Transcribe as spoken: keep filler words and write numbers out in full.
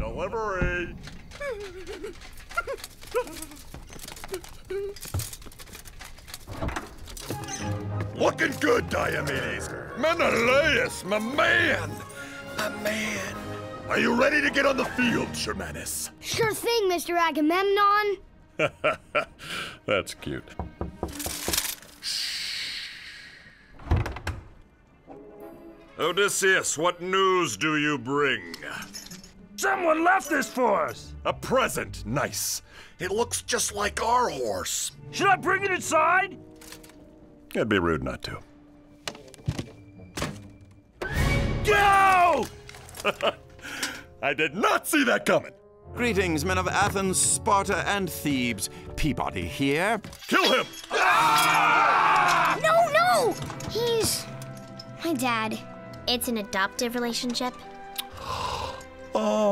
Delivery! Looking good, Diomedes. Menelaus, my man! My man. Are you ready to get on the field, Shermanus? Sure thing, Mister Agamemnon. That's cute. Odysseus, what news do you bring? Someone left this for us! A present, nice. It looks just like our horse. Should I bring it inside? It'd be rude not to. Go! I did not see that coming. Greetings, men of Athens, Sparta, and Thebes. Peabody here. Kill him! No, no! He's my dad. It's an adoptive relationship. Oh.